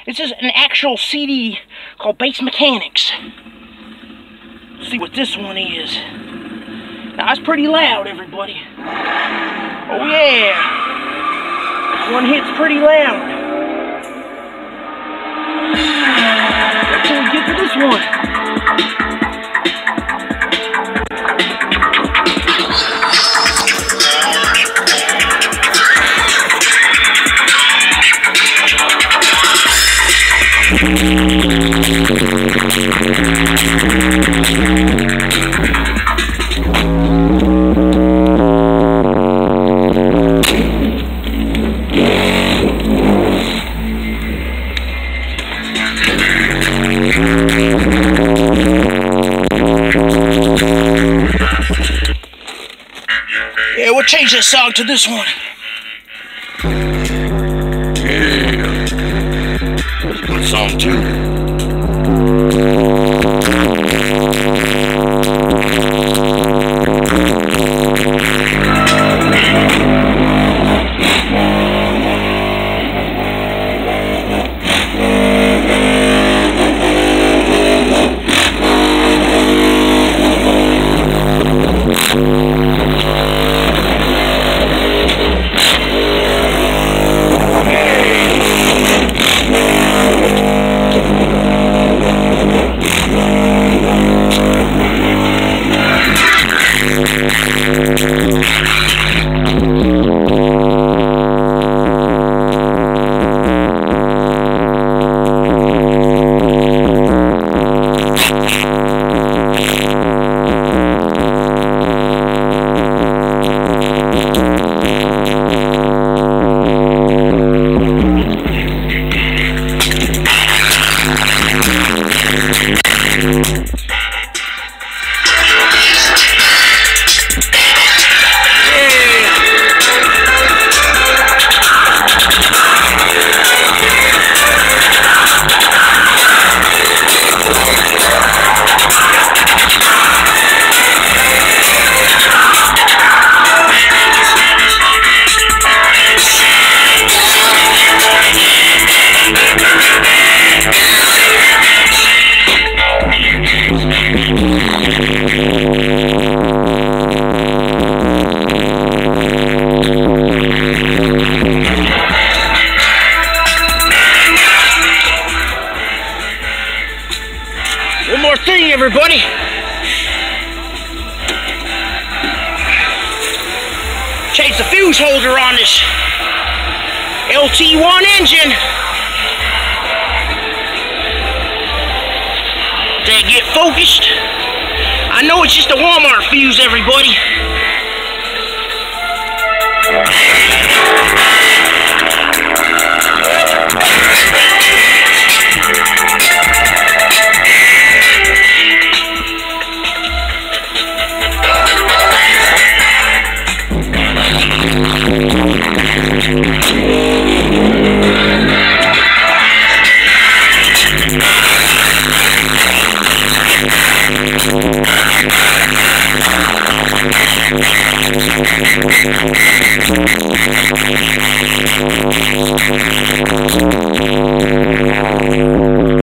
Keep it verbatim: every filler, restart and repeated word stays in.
This is an actual C D called Bass Mechanics. Let's see what this one is. Now, it's pretty loud, everybody. Oh, yeah. This one hits pretty loud. What can we get for this one? Yeah, we'll change that song to this one. Yeah. That's a good song too. One more thing, everybody. Change the fuse holder on this L T one engine. Did that get focused? I know it's just a Walmart fuse, everybody.